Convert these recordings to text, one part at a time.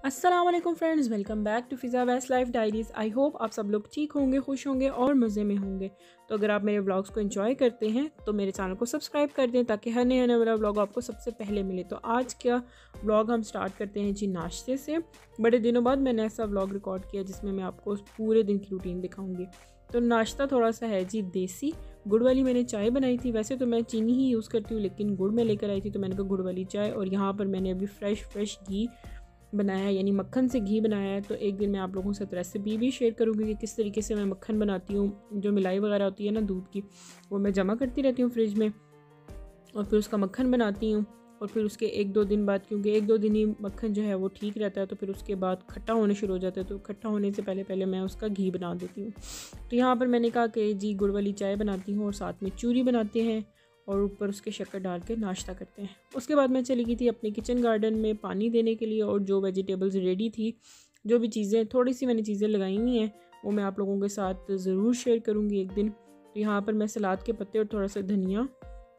अस्सलाम वालेकुम friends, welcome back to Fiza best life diaries. I hope आप सब लोग ठीक होंगे, खुश होंगे और मज़े में होंगे। तो अगर आप मेरे व्लॉग्स को एंजॉय करते हैं तो मेरे चैनल को सब्सक्राइब कर दें ताकि हर नया नया व्लॉग आपको सबसे पहले मिले। तो आज का व्लॉग हम स्टार्ट करते हैं जी नाश्ते से। बड़े दिनों बाद मैंने ऐसा व्लॉग रिकॉर्ड किया जिसमें मैं आपको पूरे दिन की रूटीन दिखाऊँगी। तो नाश्ता थोड़ा सा है जी देसी। गुड़ वाली मैंने चाय बनाई थी। वैसे तो मैं चीनी ही यूज़ करती हूँ, लेकिन गुड़ में लेकर आई थी तो मैंने कहा गुड़ वाली चाय। और यहाँ पर मैंने अभी फ्रेश घी बनाया है, यानी मक्खन से घी बनाया है। तो एक दिन मैं आप लोगों के साथ रेसिपी भी शेयर करूँगी कि किस तरीके से मैं मक्खन बनाती हूँ। जो मिलाई वगैरह होती है ना दूध की, वो मैं जमा करती रहती हूँ फ्रिज में और फिर उसका मक्खन बनाती हूँ। और फिर उसके 1-2 दिन बाद, क्योंकि 1-2 दिन ही मक्खन जो है वो ठीक रहता है, तो फिर उसके बाद खट्टा होने शुरू हो जाता है। तो खट्टा होने से पहले मैं उसका घी बना देती हूँ। तो यहाँ पर मैंने कहा कि जी गुड़ वाली चाय बनाती हूँ और साथ में चूरी बनाते हैं और ऊपर उसके शक्कर डाल के नाश्ता करते हैं। उसके बाद मैं चली गई थी अपने किचन गार्डन में पानी देने के लिए, और जो वेजिटेबल्स रेडी थी, जो भी चीज़ें थोड़ी सी मैंने चीज़ें लगाई हुई हैं, वो मैं आप लोगों के साथ ज़रूर शेयर करूँगी एक दिन। तो यहाँ पर मैं सलाद के पत्ते और थोड़ा सा धनिया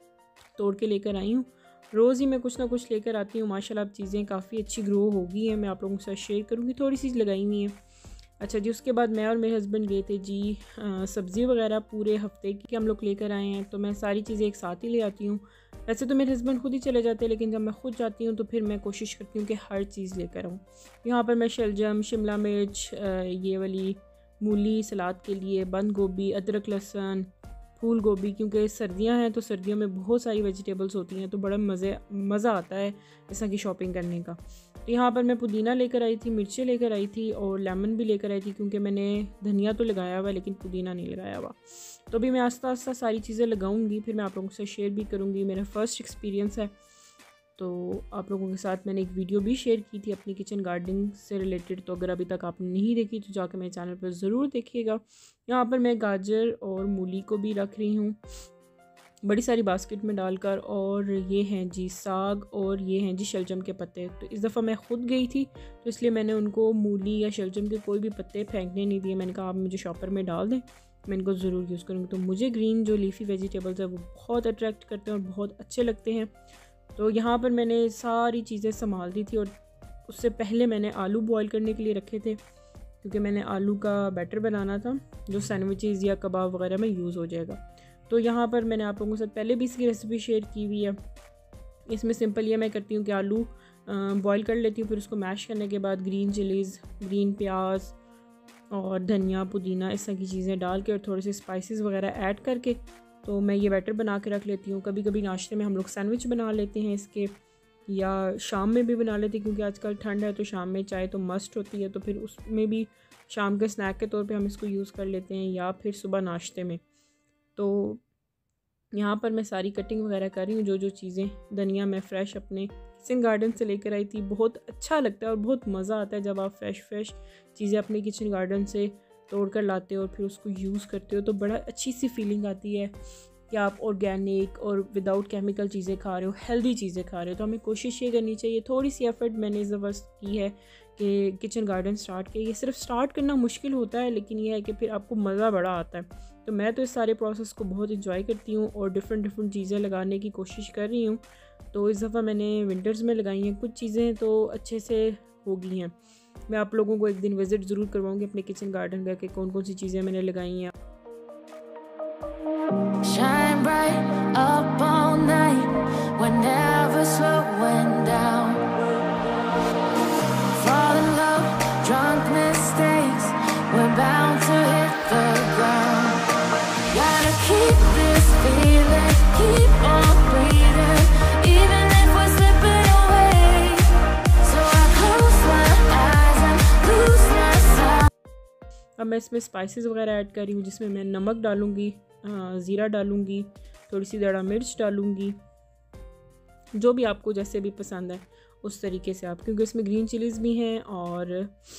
तोड़ के लेकर आई हूँ। रोज़ ही मैं कुछ ना कुछ लेकर आती हूँ। माशाल्लाह अब चीज़ें काफ़ी अच्छी ग्रो हो गई हैं। मैं आप लोगों के साथ शेयर करूँगी, थोड़ी सी लगाई हुई हैं। अच्छा जी, उसके बाद मैं और मेरे हस्बैंड गए थे जी सब्ज़ी वगैरह पूरे हफ्ते की हम लोग लेकर आए हैं। तो मैं सारी चीज़ें एक साथ ही ले आती हूँ। वैसे तो मेरे हस्बैंड खुद ही चले जाते हैं, लेकिन जब मैं खुद जाती हूँ तो फिर मैं कोशिश करती हूँ कि हर चीज़ लेकर आऊँ। यहाँ पर मैं शलजम, शिमला मिर्च, ये वाली मूली सलाद के लिए, बंद गोभी, अदरक लहसुन, फूल गोभी, क्योंकि सर्दियां हैं तो सर्दियों में बहुत सारी वेजिटेबल्स होती हैं, तो बड़ा मज़ा आता है इस तरह की शॉपिंग करने का। तो यहाँ पर मैं पुदीना लेकर आई थी, मिर्चें लेकर आई थी और लेमन भी लेकर आई थी, क्योंकि मैंने धनिया तो लगाया हुआ लेकिन पुदीना नहीं लगाया हुआ। तो अभी मैं आस्ता आस्ता सारी चीज़ें लगाऊंगी, फिर मैं आप लोगों से शेयर भी करूँगी। मेरा फर्स्ट एक्सपीरियंस है, तो आप लोगों के साथ मैंने एक वीडियो भी शेयर की थी अपनी किचन गार्डनिंग से रिलेटेड। तो अगर अभी तक आपने नहीं देखी तो जाकर मेरे चैनल पर ज़रूर देखिएगा। यहाँ पर मैं गाजर और मूली को भी रख रही हूँ बड़ी सारी बास्केट में डालकर। और ये हैं जी साग और ये हैं जी शलजम के पत्ते। तो इस दफ़ा मैं ख़ुद गई थी तो इसलिए मैंने उनको मूली या शलजम के कोई भी पत्ते फेंकने नहीं दिए। मैंने कहा आप मुझे शॉपर में डाल दें, मैं इनको ज़रूर यूज़ करूँगी। तो मुझे ग्रीन जो लीफी वेजिटेबल्स है वो बहुत अट्रैक्ट करते हैं और बहुत अच्छे लगते हैं। तो यहाँ पर मैंने सारी चीज़ें संभाल दी थी और उससे पहले मैंने आलू बॉईल करने के लिए रखे थे, क्योंकि मैंने आलू का बैटर बनाना था जो सैंडविचेज़ या कबाब वगैरह में यूज़ हो जाएगा। तो यहाँ पर मैंने आप लोगों के साथ पहले भी इसकी रेसिपी शेयर की हुई है। इसमें सिंपल ये मैं करती हूँ कि आलू बॉईल कर लेती हूँ, फिर उसको मैश करने के बाद ग्रीन चिलीज़, ग्रीन प्याज और धनिया, पुदीना, इस तरह की चीज़ें डाल के और थोड़े से स्पाइसेस वगैरह ऐड करके तो मैं ये बैटर बना के रख लेती हूँ। कभी कभी नाश्ते में हम लोग सैंडविच बना लेते हैं इसके, या शाम में भी बना लेते हैं, क्योंकि आजकल ठंड है तो शाम में चाय तो मस्ट होती है। तो फिर उसमें भी शाम के स्नैक के तौर पे हम इसको यूज़ कर लेते हैं, या फिर सुबह नाश्ते में। तो यहाँ पर मैं सारी कटिंग वगैरह कर रही हूँ। जो चीज़ें, धनिया मैं फ़्रेश अपने किचन गार्डन से लेकर आई थी। बहुत अच्छा लगता है और बहुत मज़ा आता है जब आप फ्रेश चीज़ें अपने किचन गार्डन से तोड़ कर लाते हो और फिर उसको यूज़ करते हो। तो बड़ा अच्छी सी फीलिंग आती है कि आप ऑर्गेनिक और विदाउट केमिकल चीज़ें खा रहे हो, हेल्दी चीज़ें खा रहे हो। तो हमें कोशिश ये करनी चाहिए। थोड़ी सी एफ़र्ट मैंने इस दफ़ा की है कि किचन गार्डन स्टार्ट किया। ये सिर्फ स्टार्ट करना मुश्किल होता है, लेकिन ये है कि फिर आपको मज़ा बड़ा आता है। तो मैं तो इस सारे प्रोसेस को बहुत इंजॉय करती हूँ और डिफरेंट चीज़ें लगाने की कोशिश कर रही हूँ। तो इस दफ़ा मैंने विंटर्स में लगाई हैं कुछ चीज़ें, तो अच्छे से हो गई हैं। मैं आप लोगों को एक दिन विज़िट ज़रूर करवाऊँगी अपने किचन गार्डन का कि कौन सी चीज़ें मैंने लगाई हैं। Shine bright up all night, we're never slowing down. Fall in love, drunk mistakes, we're bound to hit the ground. Gotta keep this feeling, keep on breathing, even if we're slipping away. So I close my eyes and lose myself. अब मैं इसमें spices वगैरह add कर रही हूँ, जिसमें मैं नमक डालूँगी, ज़ीरा डालूँगी, थोड़ी सी दड़ा मिर्च डालूँगी, जो भी आपको जैसे भी पसंद है उस तरीके से आप, क्योंकि इसमें ग्रीन चिलीज़ भी हैं और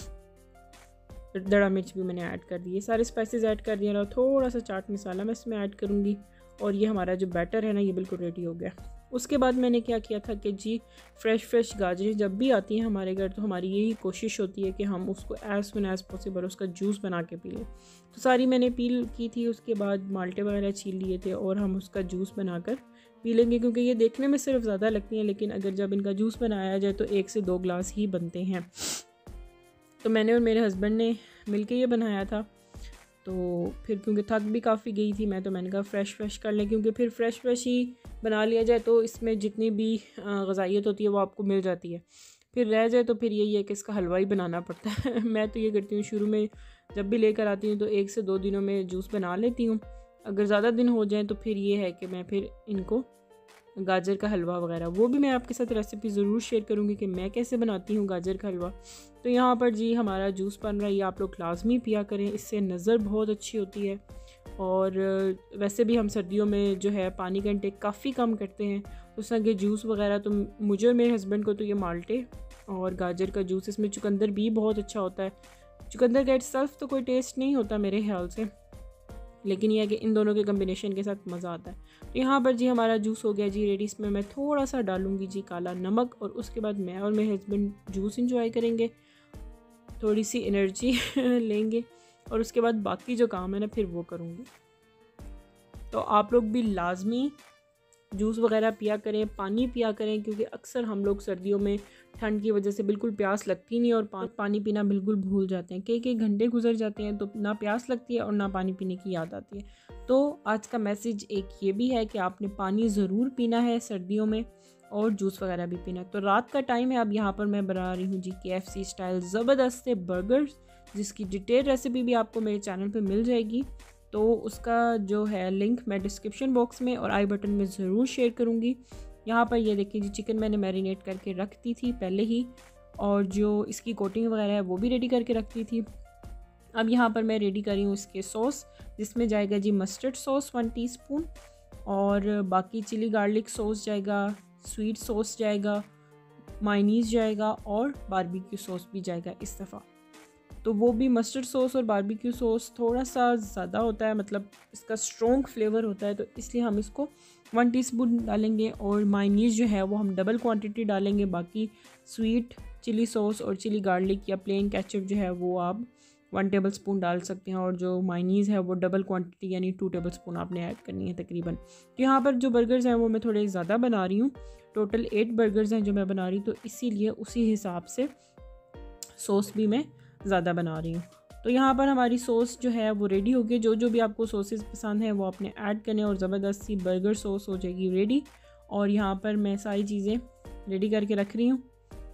दड़ा मिर्च भी मैंने ऐड कर दी। ये सारे स्पाइसेस ऐड कर दिए और थोड़ा सा चाट मसाला मैं इसमें ऐड करूँगी। और ये हमारा जो बैटर है ना, ये बिल्कुल रेडी हो गया। उसके बाद मैंने क्या किया था कि जी फ्रेश गाजरें जब भी आती हैं हमारे घर, तो हमारी यही कोशिश होती है कि हम उसको एज़ सुन एज़ पॉसिबल उसका जूस बना के पी लें। तो सारी मैंने पील की थी, उसके बाद माल्टे वगैरह छील लिए थे और हम उसका जूस बनाकर पी लेंगे, क्योंकि ये देखने में सिर्फ ज़्यादा लगती हैं, लेकिन अगर जब इनका जूस बनाया जाए तो 1 से 2 गिलास ही बनते हैं। तो मैंने और मेरे हस्बैंड ने मिलके ये बनाया था। तो फिर क्योंकि थक भी काफ़ी गई थी मैं, तो मैंने कहा फ़्रेश कर लें, क्योंकि फिर फ्रेश ही बना लिया जाए तो इसमें जितनी भी ग़ज़ाइयत होती है वो आपको मिल जाती है। फिर रह जाए तो फिर यही है कि इसका हलवा ही बनाना पड़ता है। मैं तो ये करती हूँ, शुरू में जब भी लेकर आती हूँ तो 1 से 2 दिनों में जूस बना लेती हूँ। अगर ज़्यादा दिन हो जाएँ तो फिर ये है कि मैं फिर इनको गाजर का हलवा वगैरह, वो भी मैं आपके साथ रेसिपी ज़रूर शेयर करूँगी कि मैं कैसे बनाती हूँ गाजर का हलवा। तो यहाँ पर जी हमारा जूस बन रहा है, ये आप लोग लाजमी पिया करें, इससे नज़र बहुत अच्छी होती है। और वैसे भी हम सर्दियों में जो है पानी का इंटेक काफ़ी कम करते हैं, उस तरह के जूस वगैरह तो मुझे और मेरे हस्बैंड को तो ये माल्टे और गाजर का जूस, इसमें चुकंदर भी बहुत अच्छा होता है। चुकंदर का इट्सल्फ तो कोई टेस्ट नहीं होता मेरे ख्याल से, लेकिन यह है कि इन दोनों के कम्बिनेशन के साथ मज़ा आता है। तो यहाँ पर जी हमारा जूस हो गया जी रेडी। इसमें मैं थोड़ा सा डालूँगी जी काला नमक, और उसके बाद मैं और मेरे हस्बैंड जूस इंजॉय करेंगे, थोड़ी सी एनर्जी लेंगे, और उसके बाद बाकी जो काम है ना फिर वो करूँगी। तो आप लोग भी लाजमी जूस वगैरह पिया करें, पानी पिया करें, क्योंकि अक्सर हम लोग सर्दियों में ठंड की वजह से बिल्कुल प्यास लगती नहीं, और पानी पीना बिल्कुल भूल जाते हैं। कई घंटे गुजर जाते हैं तो ना प्यास लगती है और ना पानी पीने की याद आती है। तो आज का मैसेज एक ये भी है कि आपने पानी ज़रूर पीना है सर्दियों में, और जूस वगैरह भी पीना है। तो रात का टाइम है, अब यहाँ पर मैं बना रही हूँ जी KFC स्टाइल ज़बरदस्त से बर्गर्स, जिसकी डिटेल रेसिपी भी आपको मेरे चैनल पे मिल जाएगी। तो उसका जो है लिंक मैं डिस्क्रिप्शन बॉक्स में और आई बटन में ज़रूर शेयर करूँगी। यहाँ पर ये देखिए जी, चिकन मैंने मैरिनेट करके रख दी थी पहले ही, और जो इसकी कोटिंग वगैरह है वो भी रेडी करके रख दी थी। अब यहाँ पर मैं रेडी करी हूँ इसके सॉस, जिसमें जाएगा जी मस्टर्ड सॉस 1 टीस्पून, और बाकी चिली गार्लिक सॉस जाएगा, स्वीट सॉस जाएगा, मायोनीज़ जाएगा, और बारबेक्यू सॉस भी जाएगा इस दफ़ा। तो वो भी मस्टर्ड सॉस और बारबेक्यू सॉस थोड़ा सा ज़्यादा होता है, मतलब इसका स्ट्रॉन्ग फ्लेवर होता है, तो इसलिए हम इसको 1 टीस्पून डालेंगे, और मायोनीज़ जो है वो हम डबल क्वांटिटी डालेंगे। बाकी स्वीट चिली सॉस और चिली गार्लिक या प्लेन केचप जो है वो आप 1 टेबलस्पून डाल सकते हैं, और जो मायोनीज़ है वो डबल क्वांटिटी यानी 2 टेबलस्पून आपने ऐड करनी है तकरीबन। तो यहाँ पर जो बर्गर्स हैं वो मैं थोड़े ज़्यादा बना रही हूँ, टोटल 8 बर्गर्स हैं जो मैं बना रही हूँ, तो इसीलिए उसी हिसाब से सॉस भी मैं ज़्यादा बना रही हूँ। तो यहाँ पर हमारी सॉस जो है वो रेडी हो गई। जो भी आपको सॉसेस पसंद है वो आपने ऐड करने, और ज़बरदस्त सी बर्गर सॉस हो जाएगी रेडी। और यहाँ पर मैं सारी चीज़ें रेडी करके रख रही हूँ।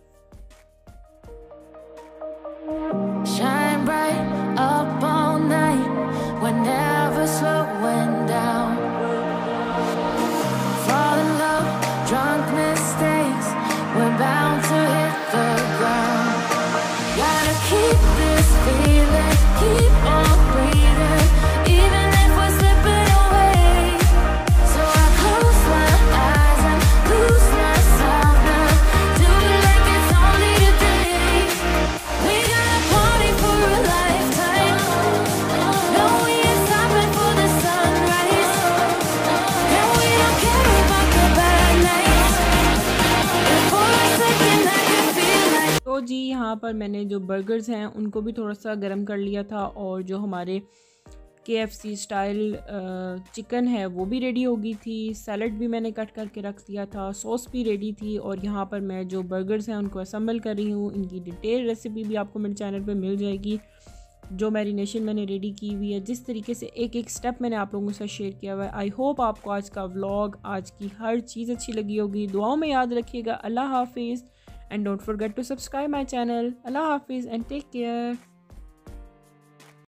तो जी यहाँ पर मैंने जो बर्गर्स हैं उनको भी थोड़ा सा गर्म कर लिया था, और जो हमारे KFC स्टाइल चिकन है वो भी रेडी हो गई थी। सैलड भी मैंने कट करके रख दिया था, सॉस भी रेडी थी, और यहाँ पर मैं जो बर्गर्स हैं उनको असेंबल कर रही हूँ। इनकी डिटेल रेसिपी भी आपको मेरे चैनल पे मिल जाएगी। जो मैरिनेशन मैंने रेडी की हुई है, जिस तरीके से एक स्टेप मैंने आप लोगों के साथ शेयर किया हुआ है। आई होप आपको आज का व्लॉग, आज की हर चीज़ अच्छी लगी होगी। दुआओं में याद रखिएगा। अल्लाह हाफिज़, and don't forget to subscribe my channel. Allah Hafiz and take care.